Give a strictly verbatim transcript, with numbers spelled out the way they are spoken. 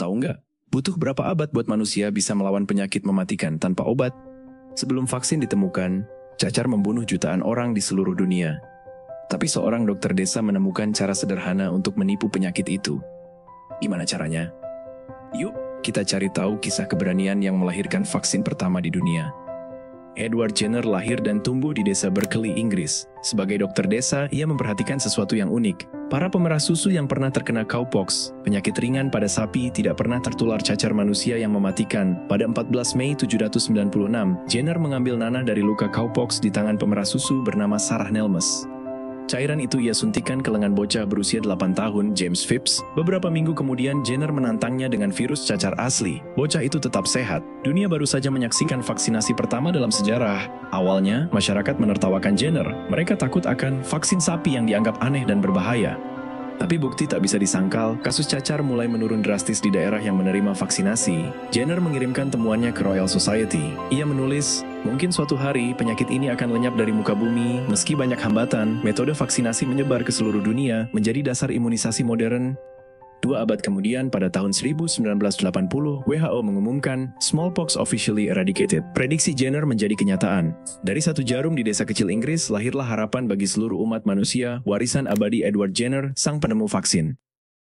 Tahu nggak, butuh berapa abad buat manusia bisa melawan penyakit mematikan tanpa obat? Sebelum vaksin ditemukan, cacar membunuh jutaan orang di seluruh dunia. Tapi seorang dokter desa menemukan cara sederhana untuk menipu penyakit itu. Gimana caranya? Yuk, kita cari tahu kisah keberanian yang melahirkan vaksin pertama di dunia. Edward Jenner lahir dan tumbuh di desa Berkeley, Inggris. Sebagai dokter desa, ia memperhatikan sesuatu yang unik. Para pemerah susu yang pernah terkena cowpox, penyakit ringan pada sapi, tidak pernah tertular cacar manusia yang mematikan. Pada empat belas Mei tujuh ratus sembilan puluh enam, Jenner mengambil nanah dari luka cowpox di tangan pemerah susu bernama Sarah Nelmes. Cairan itu ia suntikan ke lengan bocah berusia delapan tahun, James Phipps. Beberapa minggu kemudian, Jenner menantangnya dengan virus cacar asli. Bocah itu tetap sehat. Dunia baru saja menyaksikan vaksinasi pertama dalam sejarah. Awalnya, masyarakat menertawakan Jenner. Mereka takut akan vaksin sapi yang dianggap aneh dan berbahaya. Tapi bukti tak bisa disangkal, kasus cacar mulai menurun drastis di daerah yang menerima vaksinasi. Jenner mengirimkan temuannya ke Royal Society. Ia menulis, mungkin suatu hari penyakit ini akan lenyap dari muka bumi, meski banyak hambatan, metode vaksinasi menyebar ke seluruh dunia, menjadi dasar imunisasi modern. Dua abad kemudian, pada tahun seribu sembilan ratus delapan puluh, W H O mengumumkan smallpox officially eradicated. Prediksi Jenner menjadi kenyataan. Dari satu jarum di desa kecil Inggris, lahirlah harapan bagi seluruh umat manusia, warisan abadi Edward Jenner, sang penemu vaksin.